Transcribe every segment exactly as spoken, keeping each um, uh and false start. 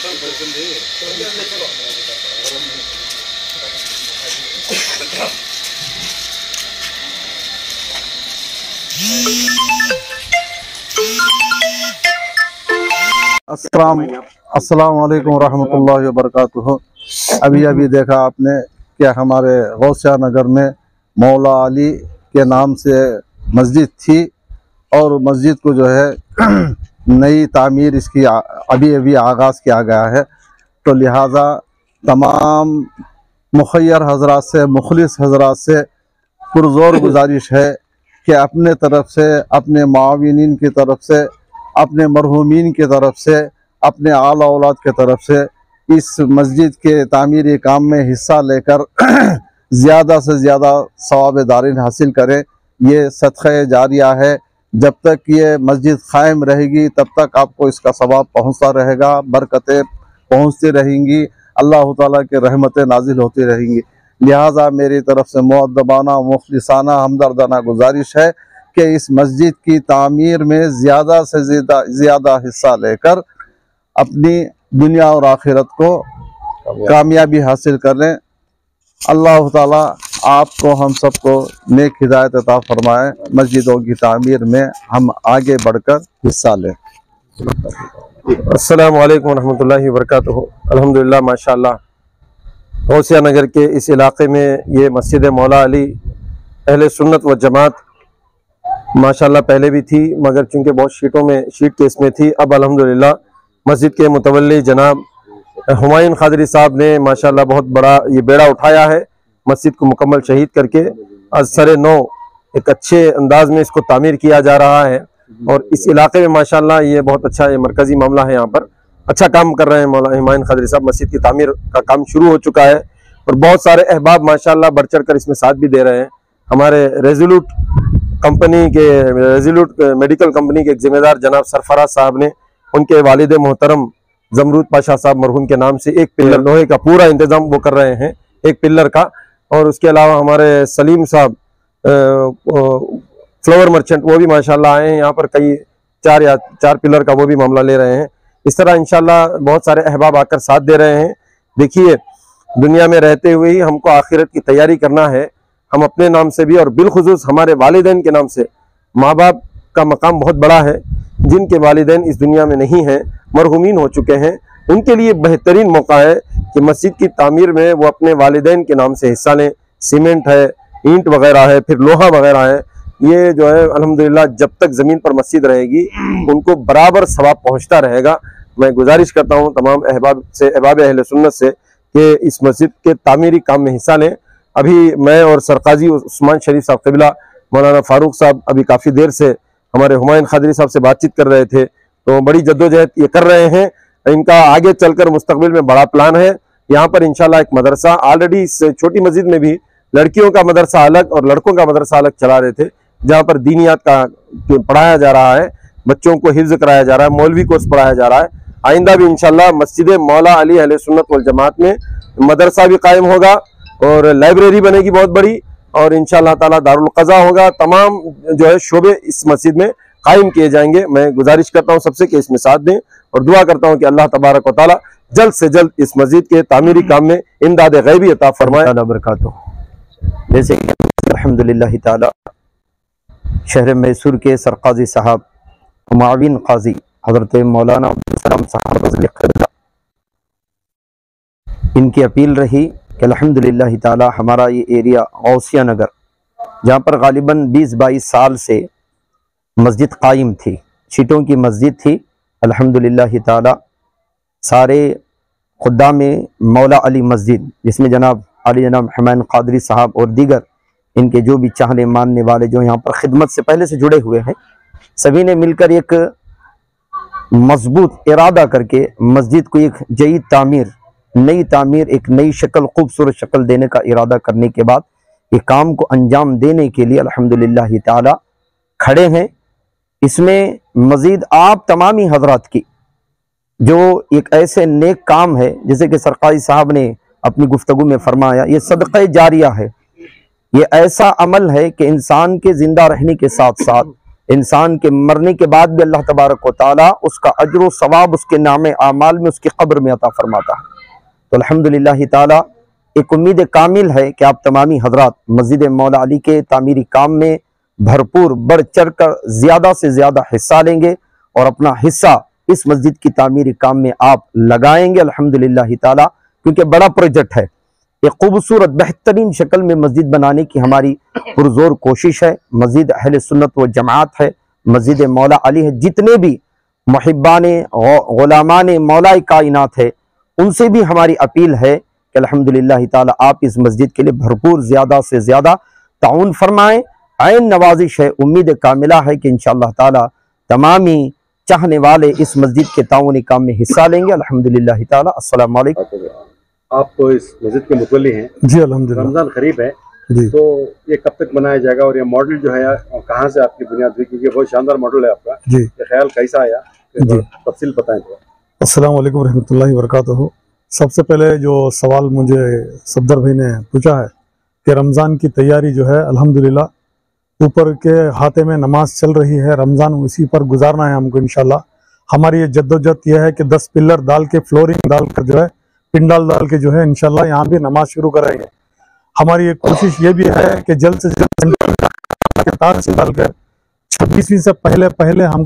अस्सलाम अस्सलाम वालेकुम रहमतुल्लाहि व बरकातुहू। अभी अभी देखा आपने कि हमारे गौसिया नगर में मौला अली के नाम से मस्जिद थी और मस्जिद को जो है नई तामीर इसकी अभी अभी आगाज़ किया गया है। तो लिहाजा तमाम मुखय्यर हजरात से, मुखलिस हजरात से पुरज़ोर गुजारिश है कि अपने तरफ से, अपने माविनीन की तरफ से, अपने मरहूमीन की तरफ से, अपने आला औलाद की तरफ से इस मस्जिद के तामीरी काम में हिस्सा लेकर ज़्यादा से ज़्यादा सवाब दारिन हासिल करें। ये सदक़े जारिया है। जब तक ये मस्जिद क़ायम रहेगी तब तक आपको इसका सवाब पहुँचता रहेगा, बरकतें पहुँचती रहेंगी, अल्लाह ताला की रहमतें नाजिल होती रहेंगी। लिहाजा मेरी तरफ से मुअद्दबाना, मुखलिसाना, हमदर्दाना गुजारिश है कि इस मस्जिद की तामीर में ज़्यादा से ज़्यादा ज़्यादा हिस्सा लेकर अपनी दुनिया और आखिरत को कामयाबी हासिल कर लें। अल्लाह ताला आपको, हम सबको नेक हिदायत अता फरमाए। मस्जिदों की तामीर में हम आगे बढ़कर हिस्सा लें। अस्सलामु अलैकुम रहमतुल्लाहि व बरकातुहू। अल्हम्दुलिल्लाह, माशाअल्लाह, गौसिया नगर के इस इलाके में ये मस्जिद मौला अली अहले सुन्नत व जमात माशाअल्लाह पहले भी थी, मगर चूँकि बहुत शीटों में शीट केस में थी। अब अल्हम्दुलिल्लाह मस्जिद के मुतवल्ली जनाब हुमायूं क़ादरी साहब ने माशाअल्लाह बहुत बड़ा ये बेड़ा उठाया है। मस्जिद को मुकम्मल शहीद करके आज सरे नौ एक अच्छे अंदाज में इसको तामीर किया जा रहा है। और इस इलाके में माशाअल्लाह ये बहुत अच्छा, ये मरकज़ी मामला है, यहाँ पर अच्छा काम कर रहे हैं मौला हुमायूं क़ादरी साहब। मस्जिद की तामीर का काम शुरू हो चुका है और बहुत सारे अहबाब माशाअल्लाह बढ़ चढ़ कर इसमें साथ भी दे रहे हैं। हमारे रेजोल्यूट कंपनी के रेजोल्यूट मेडिकल कंपनी के एक जिम्मेदार जनाब सरफराज साहब ने उनके वालिद मोहतरम जमरूद पाशा साहब मरहूम के नाम से एक पिल्लर लोहे का पूरा इंतजाम वो कर रहे हैं, एक पिल्लर का। और उसके अलावा हमारे सलीम साहब फ्लावर मर्चेंट, वो भी माशाल्लाह आए हैं यहाँ पर, कई चार या चार पिलर का वो भी मामला ले रहे हैं। इस तरह इंशाल्लाह बहुत सारे अहबाब आकर साथ दे रहे हैं। देखिए, दुनिया में रहते हुए ही हमको आखिरत की तैयारी करना है। हम अपने नाम से भी और बिलखुसूस हमारे वालिदैन के नाम से, माँ बाप का मकाम बहुत बड़ा है। जिनके वालिदैन इस दुनिया में नहीं हैं, मरहूमीन हो चुके हैं, उनके लिए बेहतरीन मौका है कि मस्जिद की तामीर में वो अपने वालिदैन के नाम से हिस्सा लें। सीमेंट है, ईंट वगैरह है, फिर लोहा वगैरह है, ये जो है अल्हम्दुलिल्लाह जब तक ज़मीन पर मस्जिद रहेगी उनको बराबर सवाब पहुँचता रहेगा। मैं गुजारिश करता हूँ तमाम अहबाब से, अहबाब अहले सुन्नत से, कि इस मस्जिद के तामीरी काम में हिस्सा लें। अभी मैं और सरकाजी उस्मान शरीफ साहब क़िबला मौलाना फारूक साहब अभी काफ़ी देर से हमारे हुमायूं क़ादरी साहब से बातचीत कर रहे थे, तो बड़ी जद्दोजहद ये कर रहे हैं। इनका आगे चलकर मुस्तकबिल में बड़ा प्लान है। यहाँ पर इंशाल्लाह एक मदरसा, ऑलरेडी इस छोटी मस्जिद में भी लड़कियों का मदरसा अलग और लड़कों का मदरसा अलग चला रहे थे, जहाँ पर दीनियात का पढ़ाया जा रहा है, बच्चों को हिफ्ज़ कराया जा रहा है, मौलवी कोर्स पढ़ाया जा रहा है। आइंदा भी इंशाल्लाह मस्जिद मौला अली अहले सुन्नत वल जमात में मदरसा भी कायम होगा और लाइब्रेरी बनेगी बहुत बड़ी, और इंशाल्लाह ताला दारुल क़ज़ा होगा। तमाम जो है शोबे इस मस्जिद में कायम किए जाएंगे। मैं गुजारिश करता हूँ सबसे कि इसमें साथ दें और दुआ करता हूँ कि अल्लाह तबारक व तआला जल्द से जल्द इस मस्जिद के तामीरी काम में इमदाद गैबी अता फरमाए। जैसे कि अल्हम्दुलिल्लाह ताला शहर मैसूर के सरकाजी साहब माविन काजी हजरत मौलाना अब्दुल साहब, इनकी अपील रही कि अल्हम्दुलिल्लाह ताला हमारा ये एरिया गौसिया नगर, जहाँ पर गालिबन बीस बाईस साल से मस्जिद कायम थी, शीटों की मस्जिद थी, अल्हम्दुलिल्लाह ताला सारे खुदा में मौला अली मस्जिद, जिसमें जनाब अली जनाब हुमायूं क़ादरी साहब और दीगर इनके जो भी चाहने मानने वाले जो यहाँ पर खिदमत से पहले से जुड़े हुए हैं, सभी ने मिलकर एक मजबूत इरादा करके मस्जिद को एक जयीद तामीर, नई तामीर, एक नई शक्ल, खूबसूरत शक्ल देने का इरादा करने के बाद ये काम को अंजाम देने के लिए अल्हम्दुलिल्लाह ताला खड़े हैं। इसमें मज़ीद आप तमामी हजरात की जो एक ऐसे नेक काम है, जैसे कि सरकारी साहब ने अपनी गुफ्तगू में फरमाया, ये सदक़ा जारिया है। ये ऐसा अमल है कि इंसान के ज़िंदा रहने के साथ साथ इंसान के मरने के बाद भी अल्लाह तबारक व तआला उसका अजर व सवाब उसके नामे आमाल में उसकी कब्र में अता फरमाता है। तो अल्हम्दुलिल्लाह ताला एक उम्मीद कामिल है कि आप तमामी हजरात मस्जिद मौला अली के तामीरी काम में भरपूर बढ़ चढ़ कर ज़्यादा से ज़्यादा हिस्सा लेंगे और अपना हिस्सा इस मस्जिद की तामीरी काम में आप लगाएंगे अल्हम्दुलिल्लाह ताला, क्योंकि बड़ा प्रोजेक्ट है। एक खूबसूरत बेहतरीन शक्ल में मस्जिद बनाने की हमारी पुरजोर कोशिश है। मस्जिद अहले सुन्नत व जमात है, मस्जिद मौला अली है। जितने भी मुहिब्बाने गुलामाने मौला कायनात है उनसे भी हमारी अपील है कि अल्हम्दुलिल्लाह ताला आप इस मस्जिद के लिए भरपूर ज़्यादा से ज़्यादा ताउन फरमाएँ। ऐन नवाजिश है, उम्मीद कामिला है कि इंशाअल्लाह ताला तमामी चाहने वाले इस मस्जिद के ताउनी काम में हिस्सा लेंगे अल्हम्दुलिल्लाह ताला। अस्सलाम वालेकुम। आप तो इस मस्जिद के मुतवल्ली हैं जी अल्हम्दुलिल्लाह। रमज़ान करीब है जी। तो ये कब तक बनाया जाएगा और ये मॉडल जो है कहाँ से आपकी बुनियाद हुई, क्योंकि बहुत शानदार मॉडल है आपका, जी ये ख्याल कैसा आया, जी तफसील बताएं तो। अस्सलाम वालेकुम रहमतुल्लाहि व बरकातुहू। सबसे पहले जो सवाल मुझे सफदर भाई ने पूछा है कि रमज़ान की तैयारी जो है अल्हम्दुलिल्लाह ऊपर के हाथे में नमाज चल रही है, रमज़ान उसी पर गुजारना है हमको इंशाल्लाह। हमारी ये जद्दोजहद यह है कि दस पिलर डाल के फ्लोरिंग डाल कर जो है पिंडाल डाल के जो है इंशाल्लाह यहाँ भी नमाज शुरू करेंगे। हमारी एक कोशिश ये भी है कि जल्द से जल्द तार से डालकर छब्बीसवीं से पहले पहले हम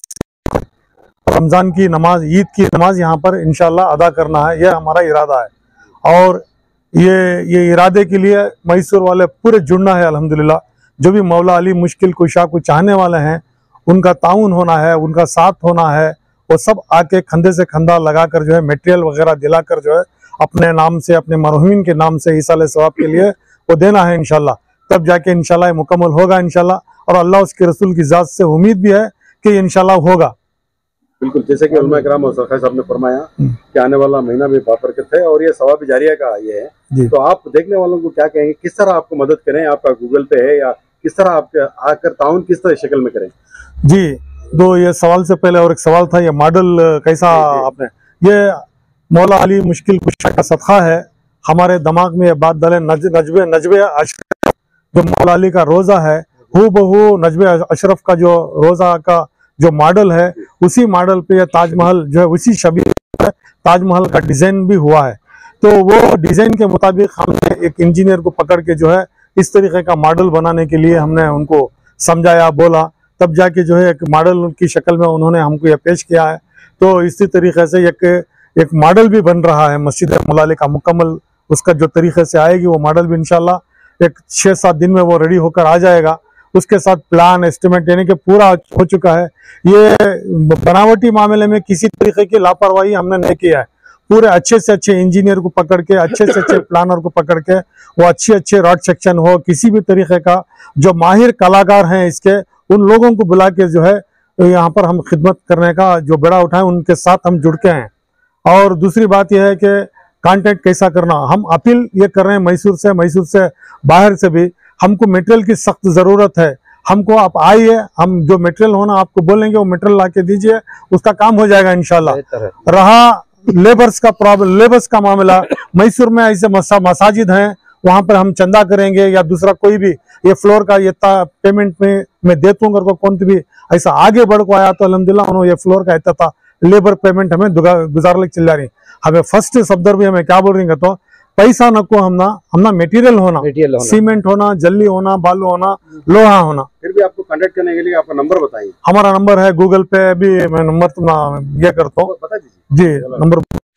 रमज़ान की नमाज, ईद की नमाज यहाँ पर इंशाल्लाह अदा करना है, यह हमारा इरादा है। और ये ये इरादे के लिए मैसूर वाले पूरे जुड़ना है अल्हम्दुलिल्लाह। जो भी मौला अली मुश्किल कुशा को चाहने वाले हैं उनका ताउन होना है, उनका साथ होना है। वो सब आके कंधे से कंधा लगाकर जो है मटेरियल वगैरह दिलाकर जो है अपने नाम से, अपने मरहूमिन के नाम से इसाले सवाब के लिए वो देना है इंशाल्लाह। तब जाके इंशाल्लाह ये मुकम्मल होगा इंशाल्लाह। और अल्लाह उसके रसूल की ज़ात से उम्मीद भी है कि इंशाल्लाह होगा। बिल्कुल, जैसे कि उलमा किराम और सरखाई साहब ने फरमाया कि आने वाला महीना भी बाबरकत है और ये सवाब जारिया का ये है, तो आप देखने वालों को क्या कहेंगे, किस तरह आपको मदद करें, आपका गूगल पे है या किस तरह आप आकर ताउन किस तरह शक्ल में करें? जी, तो ये सवाल से पहले और एक सवाल था, ये मॉडल कैसा आपने, ये मौला अली मुश्किल कुशा का सदका है। हमारे दिमाग में ये बात डाले, नज, नजबे नजबे अशरफ जो मौला अली का रोज़ा है, हू बहू नजबे अशरफ का जो रोज़ा का जो मॉडल है उसी मॉडल पे ये ताजमहल जो है उसी शबीह ताजमहल का डिज़ाइन भी हुआ है। तो वो डिज़ाइन के मुताबिक हमने एक इंजीनियर को पकड़ के जो है इस तरीके का मॉडल बनाने के लिए हमने उनको समझाया, बोला, तब जाके जो है एक मॉडल की शक्ल में उन्होंने हमको ये पेश किया है। तो इसी तरीके से एक एक मॉडल भी बन रहा है मस्जिद मौला अली का मुकम्मल, उसका जो तरीके से आएगी वो मॉडल भी इंशाल्लाह एक छः सात दिन में वो रेडी होकर आ जाएगा। उसके साथ प्लान एस्टिमेट यानी कि पूरा हो चुका है। ये बनावटी मामले में किसी तरीके की लापरवाही हमने नहीं किया है। पूरे अच्छे से अच्छे इंजीनियर को पकड़ के, अच्छे से अच्छे प्लानर को पकड़ के, वो अच्छे अच्छे रॉड सेक्शन हो, किसी भी तरीके का जो माहिर कलाकार हैं इसके, उन लोगों को बुला के जो है यहाँ पर हम खिदमत करने का जो बेड़ा उठाएं, उनके साथ हम जुड़ के हैं। और दूसरी बात यह है कि कांटेक्ट कैसा करना, हम अपील ये कर रहे हैं मैसूर से, मैसूर से बाहर से भी हमको मटेरियल की सख्त ज़रूरत है। हमको आप आइए, हम जो मटेरियल होना आपको बोलेंगे वो मटेरियल ला के दीजिए, उसका काम हो जाएगा इंशाल्लाह। रहा लेबर्स का प्रॉब्लम, लेबर्स का मामला, मैसूर में ऐसे मसा, मसाजिद हैं वहाँ पर हम चंदा करेंगे या दूसरा कोई भी ये फ्लोर का ये पेमेंट में मैं दे दूंगा को कौन भी ऐसा आगे बढ़ को आया तो अल्हम्दुलिल्लाह उन्होंने ये फ्लोर का इतना लेबर पेमेंट हमें गुजारने चल जा रही। हमें फर्स्ट सफदर भी हमें क्या बोल रही है तो पैसा न को हमना हमना मटेरियल होना, होना, सीमेंट होना, जल्ली होना, बालू होना, लोहा होना। फिर भी आपको कांटेक्ट करने के लिए आपका नंबर बताइए। हमारा नंबर है, गूगल पे भी मैं नंबर तुम ये करता हूँ, बता दीजिए जी। Number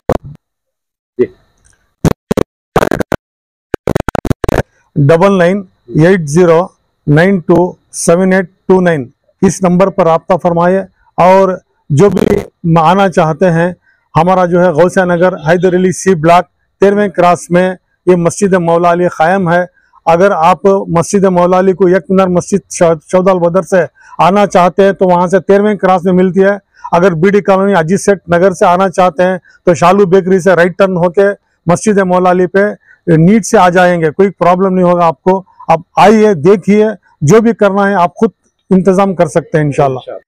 double nine eight zero nine two seven eight two nine, इस नंबर पर राब्ता फरमाइए। और जो भी आना चाहते हैं, हमारा जो है गौसिया नगर हैदर अली सी ब्लॉक तेरहवें क्रास में ये मस्जिद मौला अली क़ायम है। अगर आप मस्जिद मौला अली को एक मिनट मस्जिद चौदल बदर से आना चाहते हैं तो वहाँ से तेरहवें क्रास में मिलती है। अगर बीडी कॉलोनी अजीत सेठ नगर से आना चाहते हैं तो शालू बेकरी से राइट टर्न होके मस्जिद मौला अली पे नीट से आ जाएंगे, कोई प्रॉब्लम नहीं होगा आपको। आप आइए, देखिए, जो भी करना है आप खुद इंतजाम कर सकते हैं इंशाल्लाह।